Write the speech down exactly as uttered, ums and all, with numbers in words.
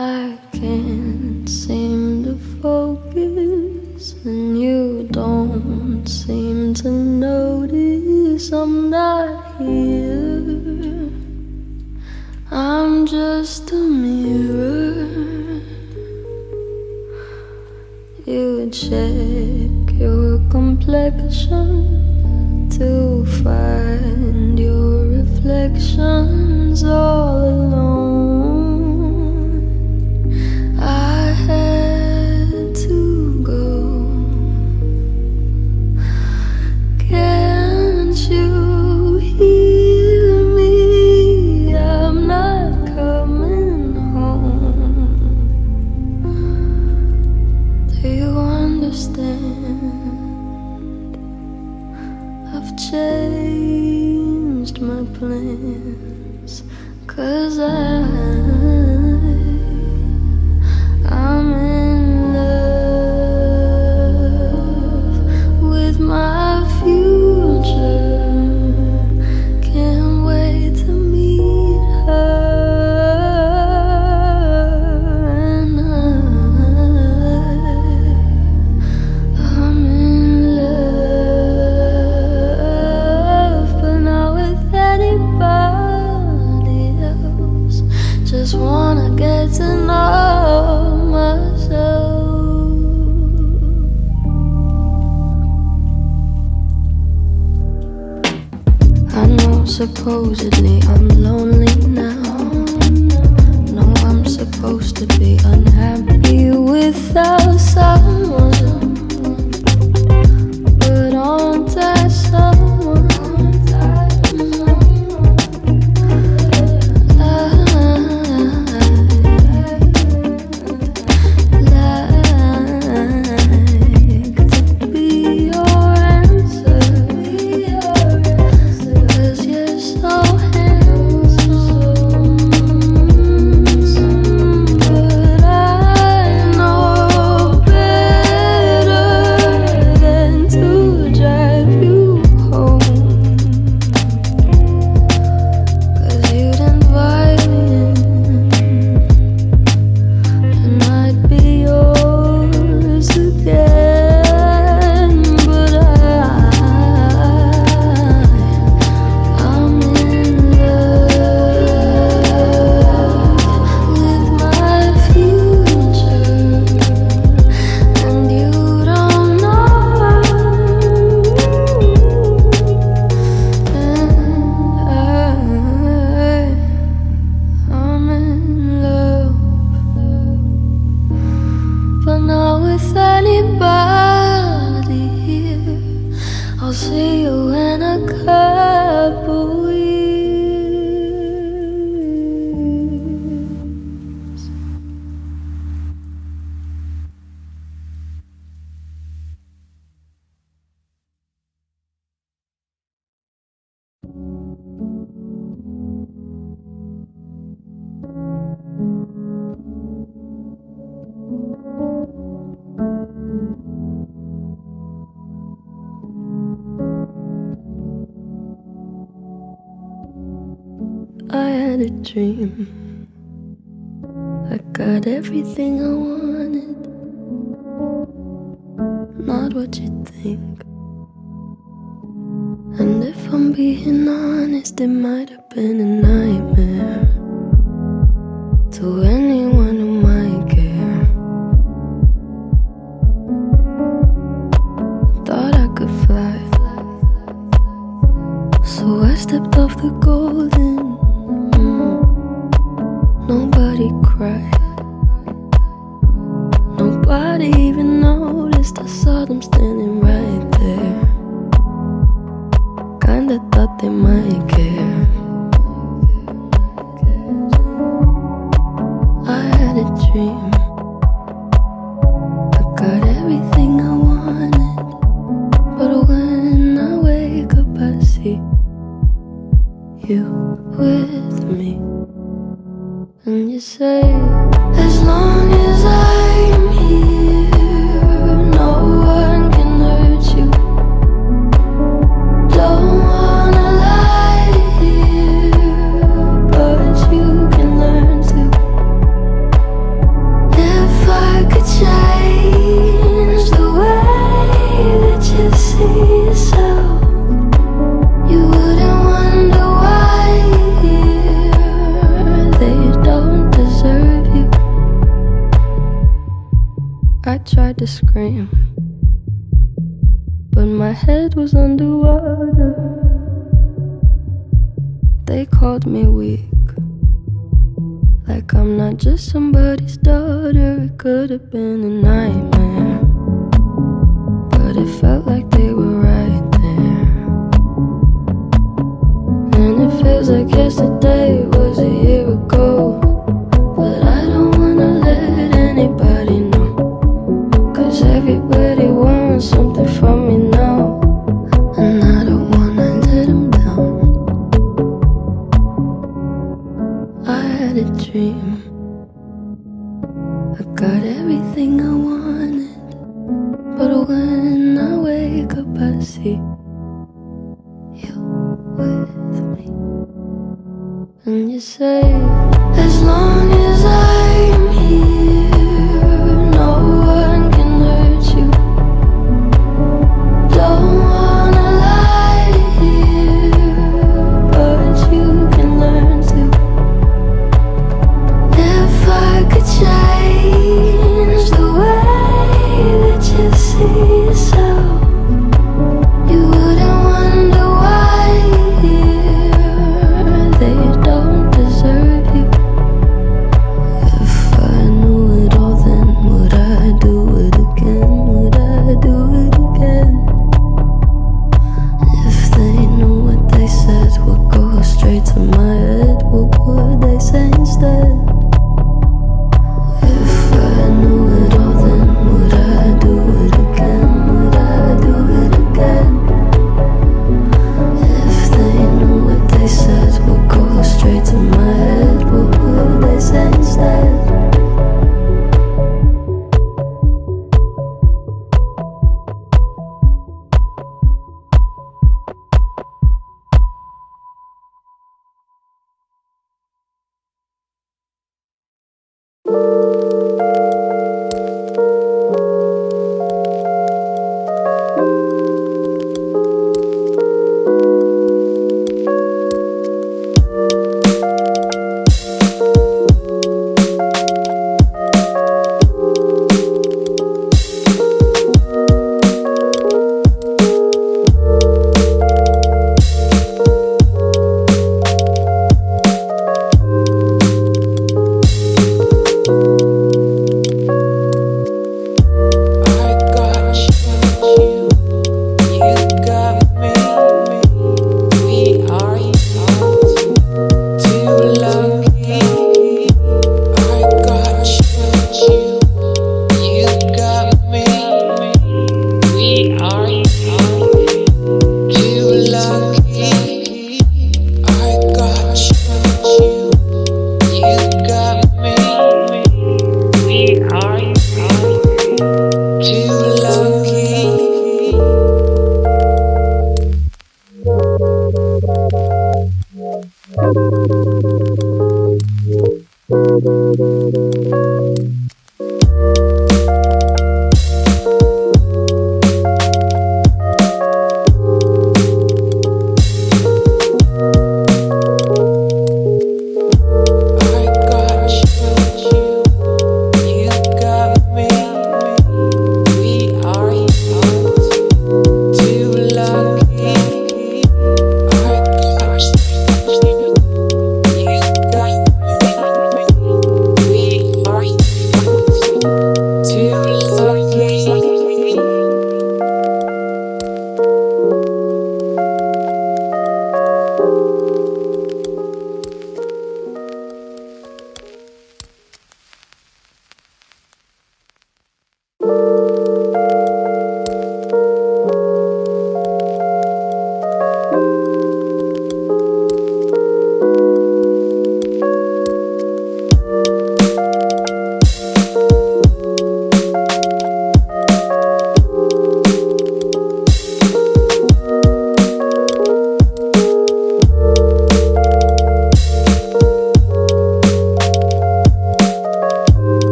I can't seem to focus, and you don't seem to notice I'm not here. I'm just a mirror. You check your complexion to find your reflections all alone. I had to go. Can't you hear me? I'm not coming home. Do you understand? I've changed my plans, 'cause I, I'm in love with my future. Can't wait to meet her, and I, I'm in love, but not with anybody else. Just wanna get to know myself. I know supposedly I'm lonely now. No, I'm supposed to be unhappy without someone, but aren't I someone? I'll see you in a couple years. I had a dream. I got everything I wanted, not what you think. And if I'm being honest, it might have been a nightmare to anyone who might care. I thought I could fly, so I stepped off the golden. Nobody cried, nobody even noticed. I saw them standing right there. Kinda thought they might care. I had a dream. I got everything I wanted, but when I wake up I see you with me. And you say, as long as I'm here, no one can hurt you. Don't wanna lie here, but you can learn to. to scream, but my head was underwater. They called me weak, like I'm not just somebody's daughter. It could have been a nightmare, but it felt like they were right there. And it feels like yesterday was a year ago, but I don't wanna let anybody know, 'cause everybody wants something from me now, and I don't wanna let them down. I had a dream, I got everything I wanted, but when I wake up I see you with me. And you say, as long as I'm here, no one can hurt you. Don't wanna lie here, but you can learn to. If I could change the way that you see yourself, you wouldn't wonder why they don't deserve you. If I knew it all, then would I do it again? Would I do it again? If they knew what they said would go straight to my head, what would they say instead? If I knew it all, then would I do it again? Would I do it again? If they knew what they said would go straight to my head, what would they say instead? Thank you.